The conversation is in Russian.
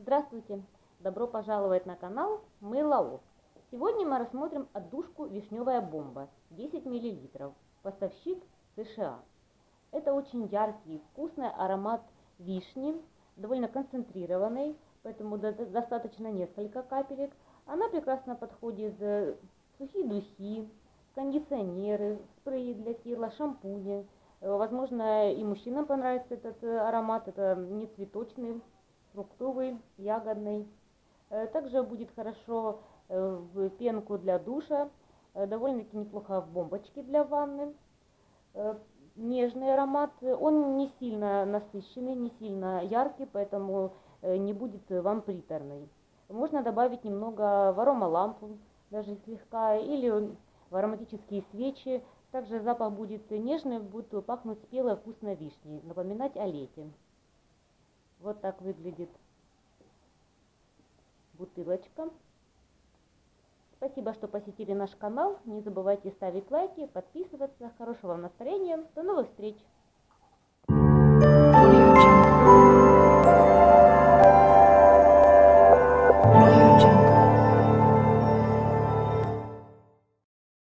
Здравствуйте! Добро пожаловать на канал Мейлао. Сегодня мы рассмотрим отдушку «Вишневая бомба» 10 мл. Поставщик США. Это очень яркий, вкусный аромат вишни, довольно концентрированный, поэтому достаточно несколько капелек. Она прекрасно подходит в сухие духи, кондиционеры, спреи для тела, шампуни. Возможно, и мужчинам понравится этот аромат. Это не цветочный, фруктовый, ягодный. Также будет хорошо в пенку для душа, довольно-таки неплохо в бомбочке для ванны. Нежный аромат, он не сильно насыщенный, не сильно яркий, поэтому не будет вам приторный. Можно добавить немного в аромалампу, даже слегка, или в ароматические свечи. Также запах будет нежный, будет пахнуть спелой вкусной вишней, напоминать о лете. Вот так выглядит бутылочка. Спасибо, что посетили наш канал. Не забывайте ставить лайки, подписываться. Хорошего вам настроения. До новых встреч!